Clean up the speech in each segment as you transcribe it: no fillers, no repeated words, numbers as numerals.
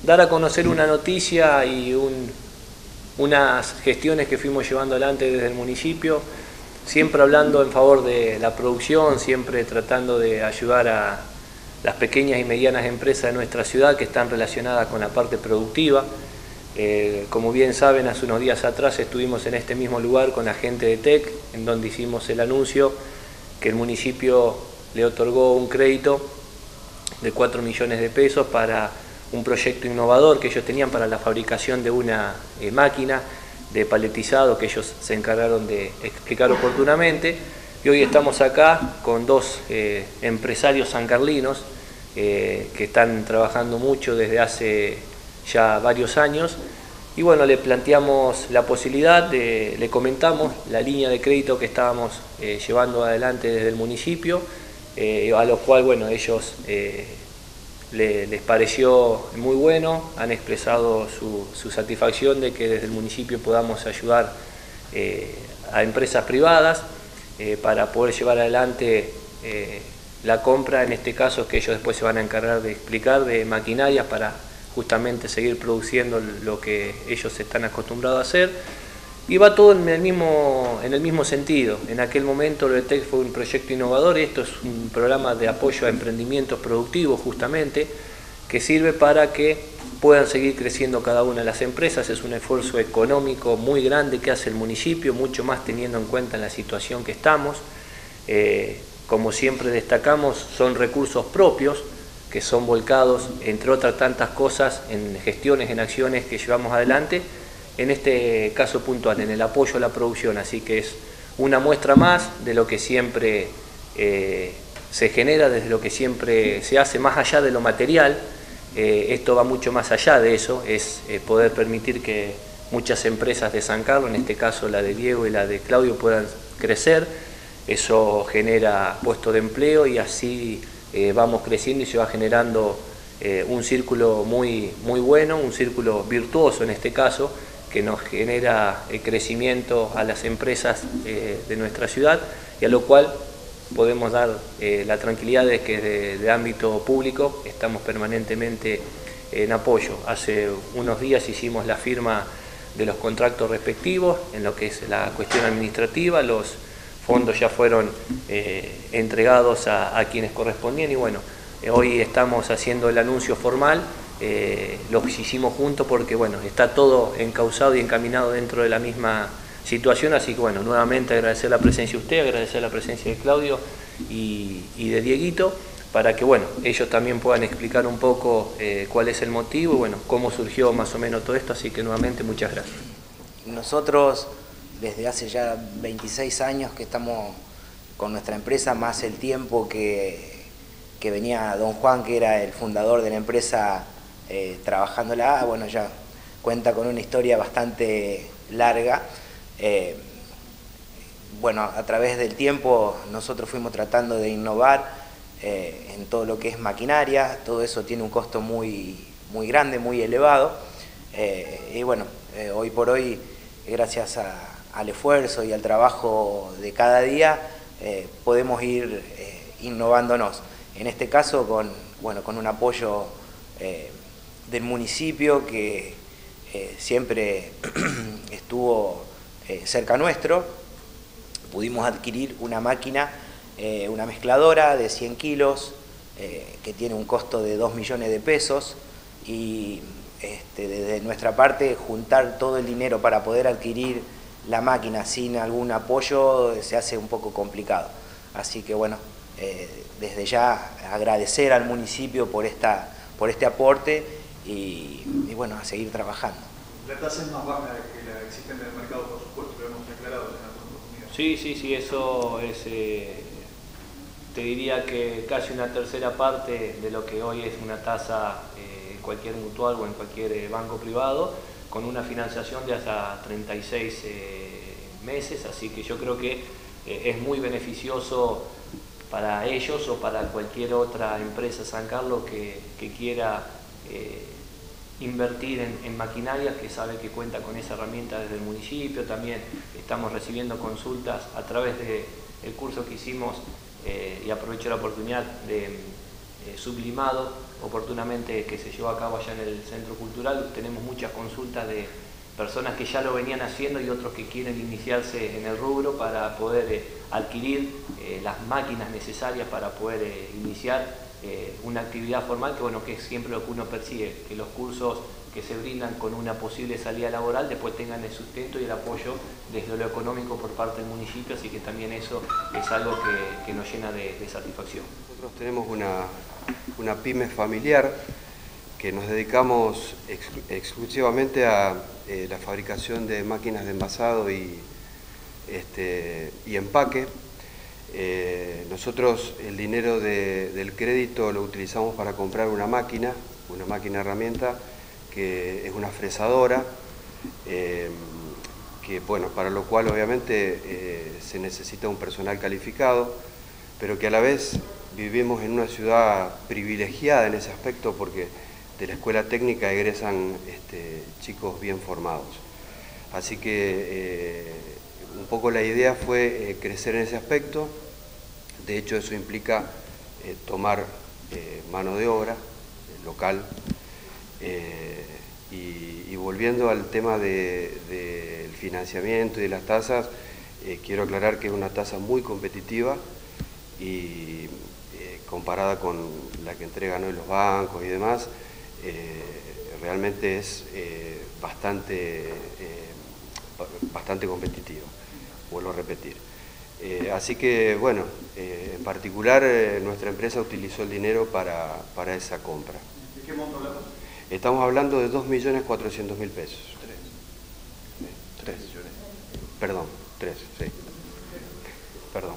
dar a conocer una noticia y unas gestiones que fuimos llevando adelante desde el municipio, siempre hablando en favor de la producción, siempre tratando de ayudar a las pequeñas y medianas empresas de nuestra ciudad que están relacionadas con la parte productiva. Como bien saben, hace unos días atrás estuvimos en este mismo lugar con la gente de TEC, en donde hicimos el anuncio que el municipio le otorgó un crédito de 4 millones de pesos para un proyecto innovador que ellos tenían para la fabricación de una máquina de paletizado que ellos se encargaron de explicar oportunamente. Y hoy estamos acá con dos empresarios sancarlinos que están trabajando mucho desde hace ya varios años. Y bueno, le planteamos la posibilidad, le comentamos la línea de crédito que estábamos llevando adelante desde el municipio, a lo cual, bueno, ellos les pareció muy bueno, han expresado su satisfacción de que desde el municipio podamos ayudar a empresas privadas para poder llevar adelante la compra, en este caso que ellos después se van a encargar de explicar, de maquinarias para justamente seguir produciendo lo que ellos están acostumbrados a hacer. Y va todo en el mismo sentido. En aquel momento lo de TEC fue un proyecto innovador, esto es un programa de apoyo a emprendimientos productivos justamente, que sirve para que puedan seguir creciendo cada una de las empresas. Es un esfuerzo económico muy grande que hace el municipio, mucho más teniendo en cuenta la situación que estamos. Como siempre destacamos, son recursos propios que son volcados, entre otras tantas cosas, en gestiones, en acciones que llevamos adelante, en este caso puntual, en el apoyo a la producción, así que es una muestra más de lo que siempre se genera, desde lo que siempre se hace, más allá de lo material. Esto va mucho más allá de eso, es poder permitir que muchas empresas de San Carlos, en este caso la de Diego y la de Claudio, puedan crecer. Eso genera puestos de empleo y así vamos creciendo y se va generando un círculo muy bueno, un círculo virtuoso en este caso, que nos genera crecimiento a las empresas de nuestra ciudad, y a lo cual podemos dar la tranquilidad de que de ámbito público estamos permanentemente en apoyo. Hace unos días hicimos la firma de los contratos respectivos en lo que es la cuestión administrativa, los fondos ya fueron entregados a quienes correspondían y bueno, hoy estamos haciendo el anuncio formal. Lo hicimos juntos porque bueno, está todo encauzado y encaminado dentro de la misma situación, así que bueno, nuevamente agradecer la presencia de usted, agradecer la presencia de Claudio y de Dieguito, para que bueno, ellos también puedan explicar un poco cuál es el motivo y bueno, cómo surgió más o menos todo esto, así que nuevamente muchas gracias. Nosotros desde hace ya 26 años que estamos con nuestra empresa, más el tiempo que venía don Juan, que era el fundador de la empresa, trabajándola, bueno, ya cuenta con una historia bastante larga. Bueno, a través del tiempo nosotros fuimos tratando de innovar en todo lo que es maquinaria, todo eso tiene un costo muy grande, muy elevado, y bueno, hoy por hoy, gracias al esfuerzo y al trabajo de cada día, podemos ir innovándonos. En este caso con un apoyo del municipio que siempre estuvo cerca nuestro. Pudimos adquirir una máquina, una mezcladora de 100 kilos, que tiene un costo de 2 millones de pesos y desde nuestra parte juntar todo el dinero para poder adquirir la máquina sin algún apoyo se hace un poco complicado. Así que bueno, desde ya agradecer al municipio por este aporte y bueno, a seguir trabajando. La tasa es más baja que la existente en el mercado, por supuesto, lo hemos declarado en algunas oportunidades. Sí, eso es, te diría que casi una tercera parte de lo que hoy es una tasa en cualquier mutual o en cualquier banco privado, con una financiación de hasta 36 meses, así que yo creo que es muy beneficioso para ellos o para cualquier otra empresa San Carlos que quiera invertir en maquinarias, que sabe que cuenta con esa herramienta desde el municipio. También estamos recibiendo consultas a través del curso que hicimos y aprovecho la oportunidad de sublimado oportunamente que se llevó a cabo allá en el Centro Cultural, tenemos muchas consultas de personas que ya lo venían haciendo y otros que quieren iniciarse en el rubro para poder adquirir las máquinas necesarias para poder iniciar una actividad formal, que bueno, que es siempre lo que uno persigue, que los cursos que se brindan con una posible salida laboral después tengan el sustento y el apoyo desde lo económico por parte del municipio, así que también eso es algo que nos llena de satisfacción. Nosotros tenemos una pyme familiar que nos dedicamos exclusivamente a la fabricación de máquinas de envasado y empaque. Nosotros el dinero del crédito lo utilizamos para comprar una máquina herramienta que es una fresadora, que bueno, para lo cual obviamente se necesita un personal calificado, pero que a la vez vivimos en una ciudad privilegiada en ese aspecto porque de la escuela técnica egresan chicos bien formados. Así que un poco la idea fue crecer en ese aspecto. De hecho, eso implica tomar mano de obra local. Y volviendo al tema del financiamiento y de las tasas, quiero aclarar que es una tasa muy competitiva y comparada con la que entregan hoy los bancos y demás, realmente es bastante competitiva, vuelvo a repetir. Así que, bueno, en particular nuestra empresa utilizó el dinero para esa compra. ¿De qué monto hablamos? Estamos hablando de 2.400.000 pesos. Tres. Perdón, sí. Perdón.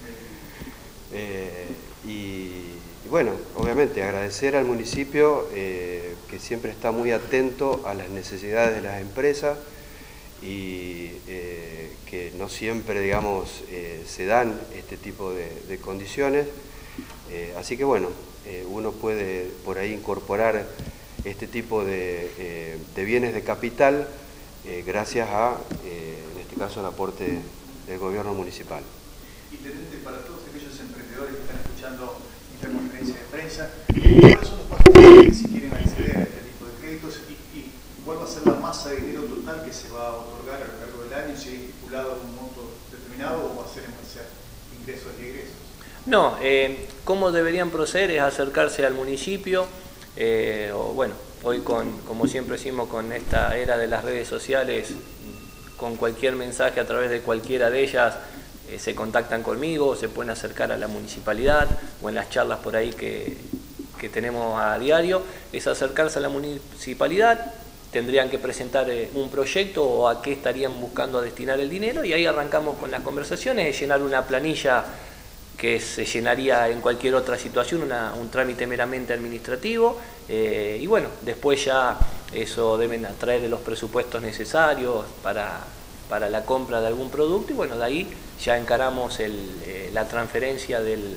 Y bueno, obviamente agradecer al municipio que siempre está muy atento a las necesidades de las empresas y que no siempre, digamos, se dan este tipo de condiciones. Así que bueno, uno puede por ahí incorporar este tipo de bienes de capital gracias a, en este caso, el aporte del gobierno municipal. Intendente, para todos aquellos emprendedores que están escuchando esta conferencia de prensa, ¿cuáles son los pasos que si quieren acceder a este tipo de créditos y cuál va a ser la masa de dinero total que se va a otorgar a lo largo del año, si hay estipulado un monto determinado o va a ser en base a ingresos y egresos? No, cómo deberían proceder es acercarse al municipio, o bueno, hoy como siempre decimos, con esta era de las redes sociales, con cualquier mensaje a través de cualquiera de ellas, se contactan conmigo, se pueden acercar a la municipalidad o en las charlas por ahí que tenemos a diario, es acercarse a la municipalidad, tendrían que presentar un proyecto o a qué estarían buscando destinar el dinero y ahí arrancamos con las conversaciones, de llenar una planilla que se llenaría en cualquier otra situación, un trámite meramente administrativo, y bueno, después ya eso deben traer los presupuestos necesarios para la compra de algún producto y bueno, de ahí ya encaramos la transferencia del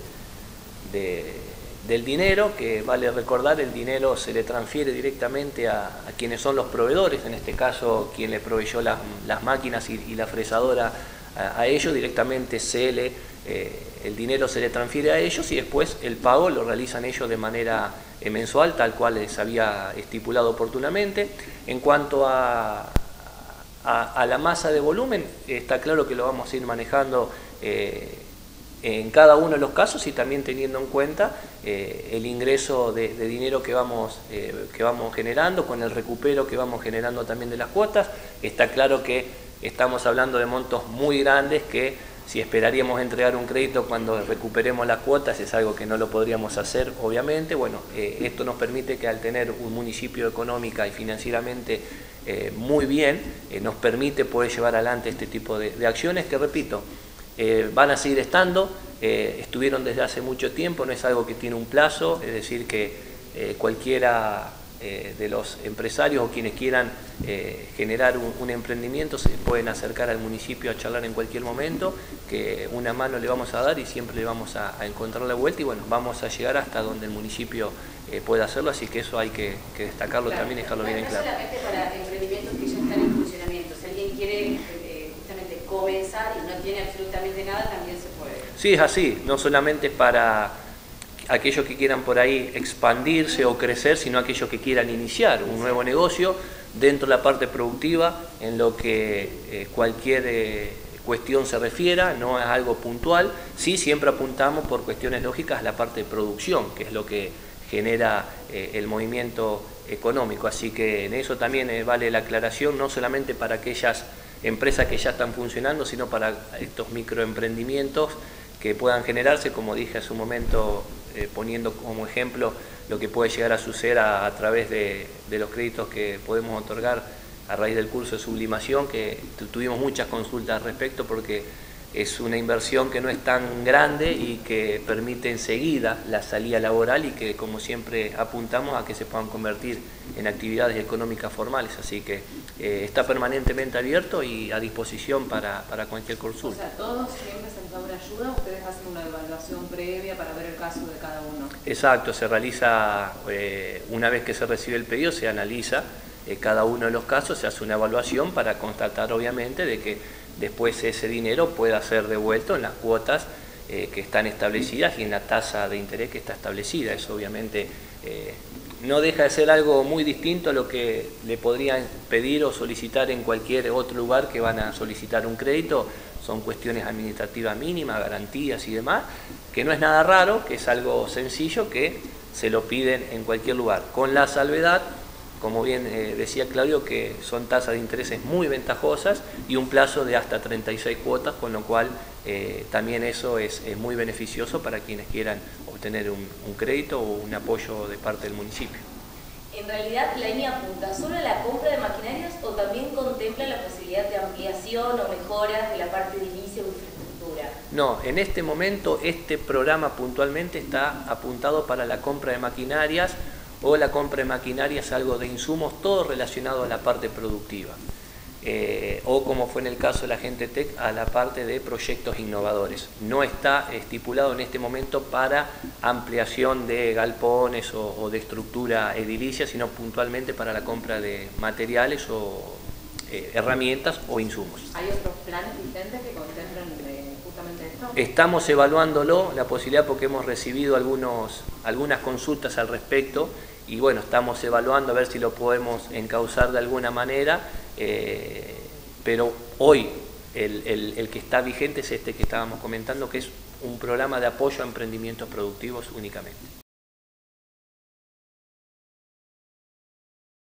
dinero, que vale recordar, el dinero se le transfiere directamente a quienes son los proveedores, en este caso quien le proveyó las máquinas y la fresadora a ellos, directamente el dinero se le transfiere a ellos y después el pago lo realizan ellos de manera mensual, tal cual les había estipulado oportunamente. En cuanto a la masa de volumen, está claro que lo vamos a ir manejando en cada uno de los casos y también teniendo en cuenta el ingreso de dinero que vamos generando, con el recupero que vamos generando también de las cuotas. Está claro que estamos hablando de montos muy grandes que si esperaríamos entregar un crédito cuando recuperemos las cuotas es algo que no lo podríamos hacer, obviamente. Bueno, esto nos permite que al tener un municipio económica y financieramente muy bien, nos permite poder llevar adelante este tipo de acciones que, repito, van a seguir estando, estuvieron desde hace mucho tiempo, no es algo que tiene un plazo, es decir que cualquiera de los empresarios o quienes quieran generar un emprendimiento se pueden acercar al municipio a charlar en cualquier momento, que una mano le vamos a dar y siempre le vamos a encontrar la vuelta y bueno, vamos a llegar hasta donde el municipio pueda hacerlo, así que eso hay que destacarlo, claro, también y dejarlo bien en claro. No solamente para emprendimientos que ya están en funcionamiento, si alguien quiere justamente comenzar y no tiene absolutamente nada, también se puede. Sí, es así, no solamente para aquellos que quieran por ahí expandirse o crecer, sino aquellos que quieran iniciar un nuevo negocio dentro de la parte productiva en lo que cualquier cuestión se refiera, no es algo puntual. Sí, siempre apuntamos por cuestiones lógicas a la parte de producción, que es lo que genera el movimiento económico, así que en eso también vale la aclaración, no solamente para aquellas empresas que ya están funcionando, sino para estos microemprendimientos que puedan generarse, como dije hace un momento, poniendo como ejemplo lo que puede llegar a suceder a través de los créditos que podemos otorgar a raíz del curso de sublimación, que tuvimos muchas consultas al respecto porque es una inversión que no es tan grande y que permite enseguida la salida laboral y que, como siempre, apuntamos a que se puedan convertir en actividades económicas formales. Así que está permanentemente abierto y a disposición para cualquier consulta. O sea, todos siempre se les da una ayuda, ustedes hacen una evaluación previa para ver el caso de cada uno. Exacto, se realiza, una vez que se recibe el pedido, se analiza cada uno de los casos, se hace una evaluación para constatar, obviamente, de que después ese dinero pueda ser devuelto en las cuotas que están establecidas y en la tasa de interés que está establecida. Eso obviamente no deja de ser algo muy distinto a lo que le podrían pedir o solicitar en cualquier otro lugar que van a solicitar un crédito. Son cuestiones administrativas mínimas, garantías y demás, que no es nada raro, que es algo sencillo, que se lo piden en cualquier lugar, con la salvedad, como bien decía Claudio, que son tasas de intereses muy ventajosas y un plazo de hasta 36 cuotas, con lo cual también eso es muy beneficioso para quienes quieran obtener un crédito o un apoyo de parte del municipio. En realidad, la línea apunta solo a la compra de maquinarias o también contempla la posibilidad de ampliación o mejoras de la parte de inicio o infraestructura. No, en este momento este programa puntualmente está apuntado para la compra de maquinarias o la compra de maquinarias, algo de insumos, todo relacionado a la parte productiva. O como fue en el caso de la Gente Tech, a la parte de proyectos innovadores. No está estipulado en este momento para ampliación de galpones o de estructura edilicia, sino puntualmente para la compra de materiales o herramientas o insumos. ¿Hay otros planes vigentes que contemplan justamente esto? Estamos evaluándolo, la posibilidad, porque hemos recibido algunas consultas al respecto y bueno, estamos evaluando a ver si lo podemos encauzar de alguna manera, pero hoy el que está vigente es este que estábamos comentando, que es un programa de apoyo a emprendimientos productivos únicamente.